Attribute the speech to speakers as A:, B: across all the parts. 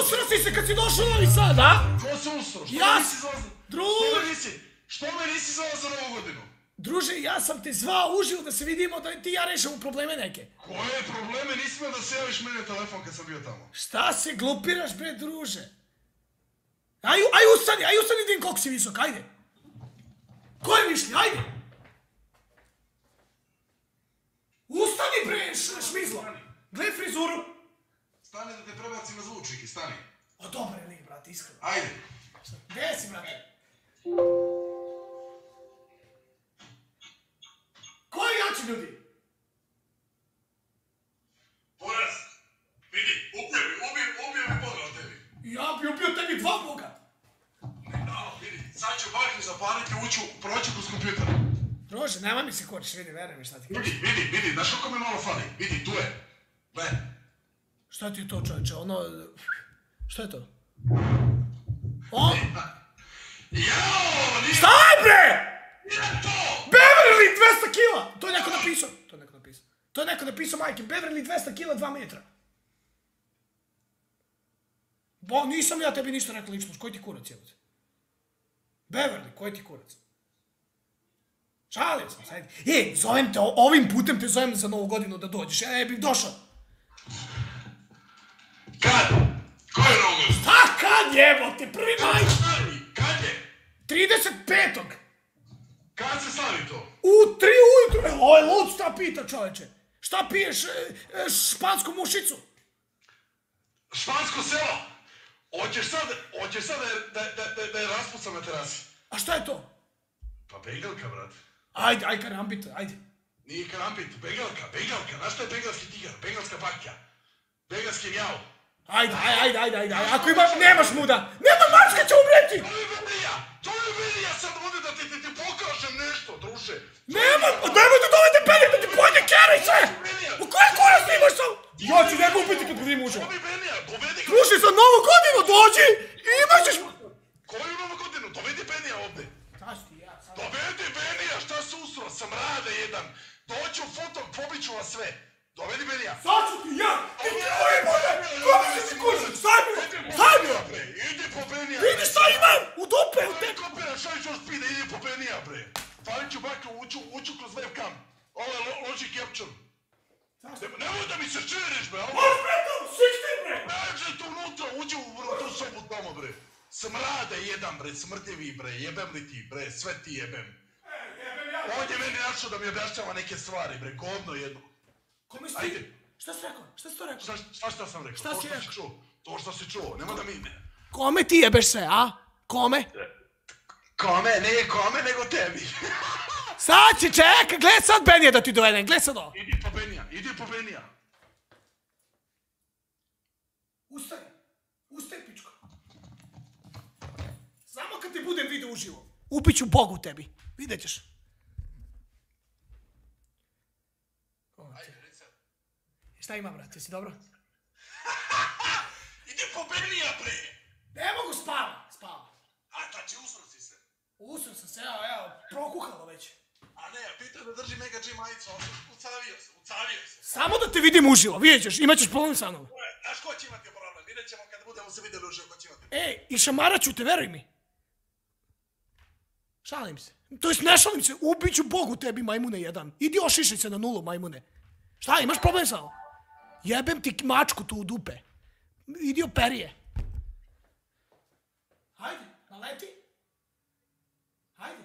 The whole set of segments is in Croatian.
A: usro si se kad si došao u Novi Sad, a?
B: Ko se usro?
A: Ja
B: Što me nisi zvao za Novu godinu?
A: Druže, ja sam te zvao uživo da se vidimo da ti ja rešimo probleme neke.
B: Koje probleme? Nisi me da se javiš mene telefon kad sam bio tamo.
A: Šta se glupiraš, bre, druže? Aj ustani, vidim koliko si visok, ajde. Ko je višlji, ajde. Ustani, bre, šmizlo. Gle frizuru.
B: Stani da te prebacim na zvučnike, stani.
A: O, dobar je lik, brate, iskreno.
B: Ajde.
A: Gde si, brate? Ko je jači, ljudi?
B: Poraz, vidi, ubio mi Boga od tebi.
A: Ja bi ubio tebi 2 Boga.
B: Vidi, sad ću baklju zapaliti, proći kroz kompjuter.
A: Druže, nema mi se koriš, vidi, veruj mi šta ti kažeš.
B: Vidi, znaš kako me malo fali? Vidi, tu je. Gle.
A: Šta ti je to, čovječe, ono... Šta je to? O?
B: Jao, nije
A: Staj, bre!
B: to!
A: Beverly 200 kila! To je neko napisao. To je neko napisao, majke. Beverly 200 kila, 2 metra. Bo, nisam ja tebi ništa rekao lično. Koji ti kurac je? Beverly, koji ti kurac? Šalim sam, sajdi. Zovem te, ovim putem te zovem za Novu godinu da dođeš. Ja ne bih došao.
B: Kad? Ko je Novu godinu?
A: Šta kad jebote? 1. maj?
B: Kad je?
A: 35.
B: Kad se slavi to?
A: U 3 ujutru. Ovo je lud šta pita, čoveče. Šta piješ špansku mušicu?
B: Špansko selo? Hoćeš sad da je raspucam na terasi?
A: A šta je to?
B: Pa begelka, brat.
A: Ajde, karambita, ajde.
B: Nije karambit, begelka. Znaš što je begelski tigar? Begelska bakja. Begelski mjau.
A: Ajde. Ako nemaš muda. Nema mačka će umreti!
B: To je Venija sad ovdje da ti pokažem nešto, druže.
A: Nemoj da dovede Benija da ti pojede kjera i sve! U koje kurac ti imaš sam? Ja ću njega ubiti kad vidim ušao. Sluši, za Novu godinu dođi i imat ćeš...
B: Koju Novu godinu? Dovedi Benija ovdje. Dovedi Benija, šta se usro? Sam rade jedan. Doću u fotok, pobit ću vas sve. Dovedi Benija.
A: Sad ću ti ja! Ti ti ovi bude! Kako si kužen? Staj mi!
B: Idi po Benija.
A: Vidi šta imam! U dupe!
B: Kopira, šta ću još pide, idi po Benija, bre. Falit ću baklju, uću kroz webcam. Ovo je Logic Capture. Nemoj da mi se širiš, bre.
A: Možeš bre tu! Sikti bre!
B: Neđe tu unutra, uđi u tu sobu tamo, bre. Smrade jedan, bre, smrdljivi, bre. Jebem li ti, bre, sve ti jebem. On je meni našao da mi objašnjava neke stvari, bre, govno jedno.
A: Kome si ti? Šta si rekao? Šta si to rekao?
B: Šta sam rekao?
A: Šta si rekao?
B: To što si čuo, nema da mi...
A: Kome ti jebeš se, a? Kome?
B: Kome? Ne kome, nego tebi.
A: Sad će čekaj, gled sad Benija da ti dovedem, gled sad ovo.
B: Idi po Benija.
A: Ustaj pičko. Samo kad ti budem video uživo. Upiću Bogu tebi, vidjet ćeš. Šta ima, brate, jesi dobro?
B: Idi po Benija, bre!
A: Ne mogu, spava.
B: A tači, usro si se.
A: Usro sam se, evo, prokuhalo već.
B: A ne, pitao da drži Mega G majicu, ucavio se.
A: Samo da te vidim uživo, vidjet ćeš, imat ćeš problem sa mnom.
B: Znaš ko će imati problem, vidjet ćemo kad budemo se vidjeli uživo ko će imati.
A: I šamarat ću te, veruj mi. Šalim se. To jest ne šalim se, ubit ću Bogu tebi, majmune jedan. Idi ošišaj se na 0, majmune. Šta, imaš problem sa mnom? Jebem ti mačku tu u dupe. Idi operi je. Hajde, naleti. Hajde.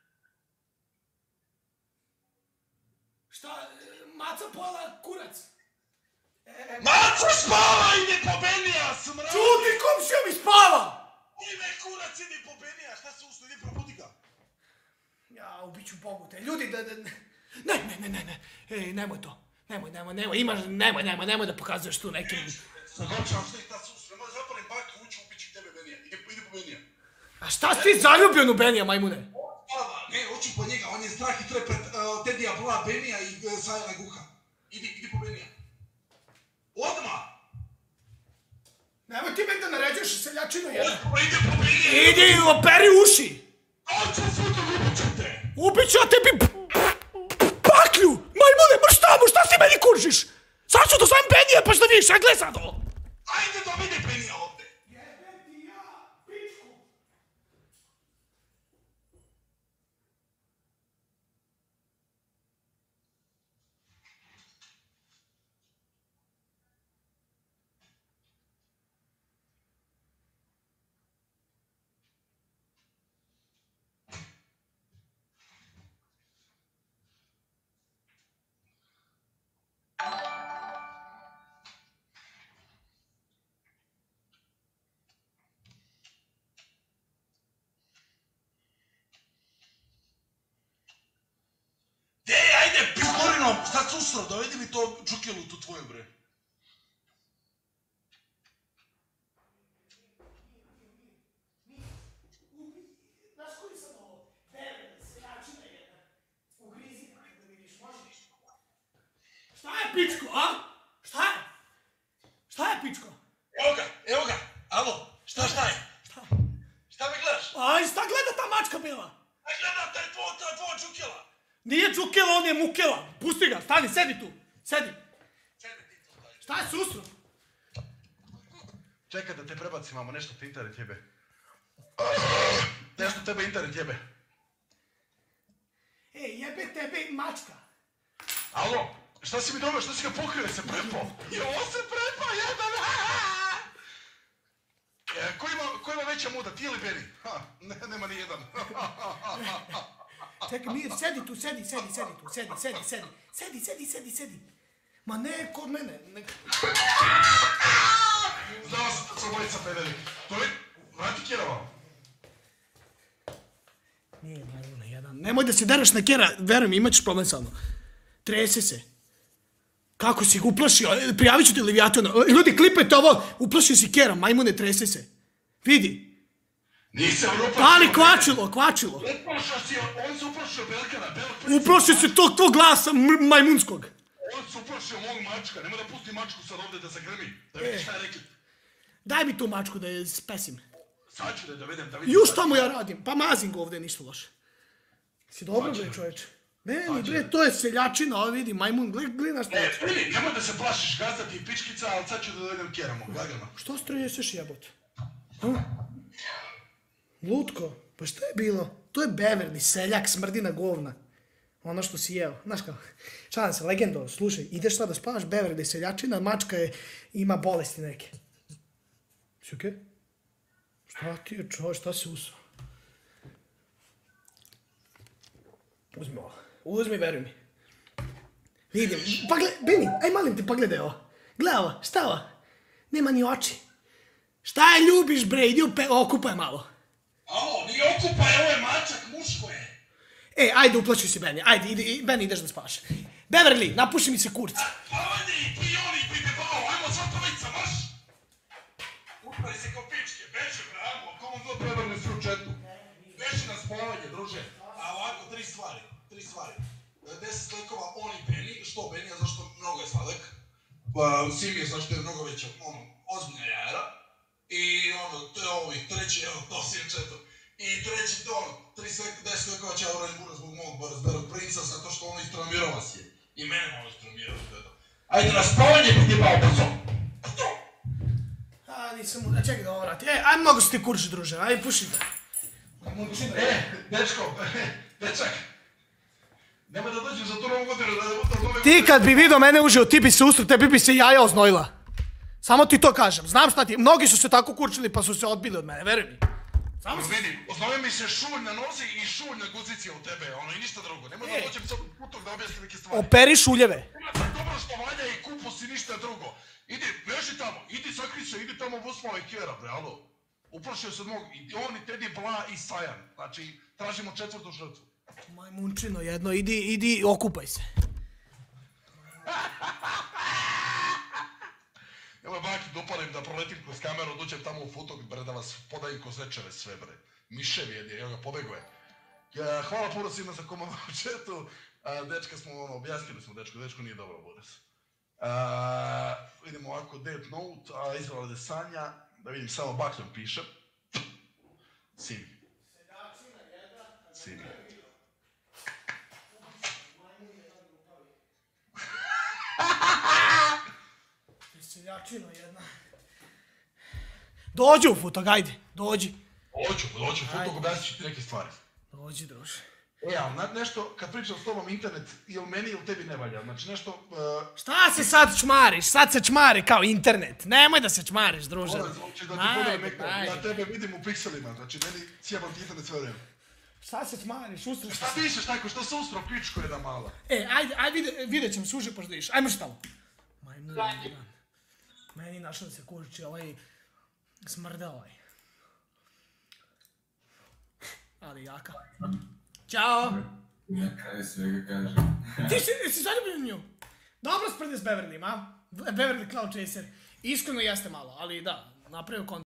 A: Šta, maca pojela kurac.
B: Maca spava, idi po Benija, smradi!
A: Čuti, komšija mi spava!
B: Ime kurac, idi po Benija, šta se usno, idi probudi ga.
A: Ja, ubit ću Bogu te. Ljudi, Ne. Ej, nemoj to. Nemoj da pokazuješ tu nekim...
B: Zagočavam što ih ta sus, nemoj zapalim baku, uću, ubit ću tebe Benija, idi po Benija.
A: A šta si ti zaljubljen u Benija, majmune?
B: Ne, hoću po njega, on je strah i to je pred Tedija Bla, Benija i Sajla Guha. Idi po Benija. Odmah!
A: Nemoj ti meni da naređuješ seljačinu jedan.
B: Idi po Benija!
A: Idi, operi uši!
B: Hoću fotok, ubit ću te!
A: Ubit ću ja tebi baklju! Majmune, šta si meni kuržiš? Sad ću da zovem Benija pa što vidiš, a gle sad ovo!
B: Ajde da vidi Benija ovdje! nasro, dovedi mi to džukilu tu tvoju, bre.
A: Znaš koji sam ovo? Beverly, seljačina jedna. Ugrizi ga da vidiš, možeš? Šta je pičko, a? Šta je? Šta je pičko?
B: Evo ga, alo, šta je? Šta me gledaš?
A: Aj, šta gleda ta mačka bila?
B: Aj gledam, taj tvoj džukila.
A: Nije džukela, on je mukela. Pusti ga, stani, sedi tu. Sedi.
B: Sedi ti tu, daj.
A: Šta je susro?
B: Čekaj da te prebacim, mamo, nešto te internet jebe. Nešto tebe internet jebe.
A: Ej, jebe tebe mačka.
B: Alo, šta si mi dobio, šta si ga pokrio, se prepo? Jo, se prepo, jedan! Ko ima veća muda, ti ili Benny? Nema ni jedan.
A: Čekaj, mir, sedi tu, sedi tu, sedi. Ma ne, kod mene.
B: Znao sam da su obojica pederi. To je, vrati Kjerova.
A: Nije, naravno, jedan. Nemoj da se deraš na Kjera, verujem, imat ćeš problem sa mnom. Trese se. Kako si ih uplašio? Prijavit ću ti Leviatana. Ljudi, klipajte ovo. Uplašio si Kjera, majmune, trese se. Vidi.
B: Nisam uplašio.
A: Pali, kvačilo.
B: Uplašio si, on se uplašio Belkana.
A: Uplašio se tog glasa majmunskog.
B: On se uplašio mog mačka. Nemoj da pusti mačku sad ovdje da zagrmi. Da vidiš šta je rekli.
A: Daj mi tu mačku da je spesim.
B: Sad ću da je dovedem da vidim.
A: Ju šta mu ja radim? Pa mazim ga ovdje, ništa loše. Si dobro, bre, čovječe? Meni, bre, to je seljačina, ovo vidi, majmun, gledaš šta.
B: Vidi, nemoj da se plašiš, gazda ti pičkica, ali sad ću da dovedem Kjera mog, lagano.
A: Što streseš, jebote? Lutko, pa šta je bilo? To je Beverly, seljak, smrdina govna. Ono što si jeo, znaš kao, šalim se, legendo, slušaj, ideš sad da spavaš, Beverly, seljačina, mačka ima bolesti neke. Si okej? Šta ti je čovjek, šta si usao? Uzmi ovo, veruj mi. Vidim, pa gledaj, Benny, aj malim te pogledaj ovo. Gledaj ovo, šta ovo? Nema ni oči. Šta je ljubiš, bre, idi okupaj malo.
B: Alo, nije okupaj, ovo je mačak, muško je.
A: Ajde, uplaćuj si Benny, ajde, Benny, ideš da spavaš. Beverly, napuši mi se kurci.
B: Ajde, ti i oni, ti debalo, ajmo sva trojica, marš! Upali se ko pičke, beži, bravo, komu to Beverly svi u četu? Beži na spavanje, druže. A ovako, tri stvari. 10 slikova, on i Benny, što Benny, a zašto mnogo je sladak. Simi je zašto je mnogo veća, ozbiljna jajera. I to je ovi, treći, evo, to si je četo. I treći to, 10 slikova će Aurora Bura zbog mog Barazberog princa, zato što ono istraumirao vas je. I mene malo istraumirao, to. Ajde na spavanje, biti bao brzo.
A: Nisam mu, čekaj da ovo vrati. Aj, mnogo si ti kurči, druže, aj, puši ga.
B: Dečak. Nemoj da dođem za tu novu godinu, da
A: Ti kad bi vidio mene uživo, ti bi se ustro, tebi bi se jaja oznojila. Samo ti to kažem, znam šta ti, mnogi su se tako kurčili pa su se odbili od mene, veruj mi.
B: Vidi, oznojio mi se šulj na nozi i šulj na guzici u tebe, i ništa drugo. Nemoj da dođem sad putok da objasnim neke stvari.
A: Operi šuljeve.
B: Imate dobro što valja i kupus i ništa drugo. Idi, leži tamo, idi sakri se, idi tamo Vusmala i Kjera, bre, alo. Uplašio se od mog, i on i Teddy, Bla i Sajan. Znači, tražimo 4. žrtvu.
A: Majmunčino jedno, idi, okupaj se.
B: Evo je baki dopalim da proletim kroz kameru, dođem tamo u futok, bre, da vas podajim ko zečeve sve, bre. Miševi jedni, evo ga, pobego je. Hvala puno svima za komando u četu. Dečka smo, objasnili smo dečku nije dobro, Boris. Vidimo ovako, Death Note, izvrade Sanja, da vidim, samo Bakljom piše. Simi.
A: Seljačino jedna. Dođi u futok, ajde, dođi.
B: Dođu, futok, objasnit ću ti neke stvari.
A: Dođi, druže.
B: Ali nešto, kad pričam s tobom internet, ili meni ili tebi ne valja, znači nešto...
A: Šta se sad čmariš? Sad se čmari kao internet. Nemoj da se čmariš, druže.
B: Znači da ti podam neko, ja tebe vidim u pikselima, znači meni cijebam ti internet sve vrijeme.
A: Šta se čmariš, ustraš?
B: Šta pišeš tako, što se ustro pičko jedna mala?
A: Ajde, vidjet ćemo, suži pa što vidiš. Ajmo što tamo. Meni našao da se kurči ovaj smrde ovaj. Ali jaka. Ćao!
C: Ja kraj svega kažem.
A: Ti si zaljubljen u nju? Dobro spredi s Beverly, a? Beverly Cloud Chaser. Iskreno jeste malo, ali da, napravio kontent.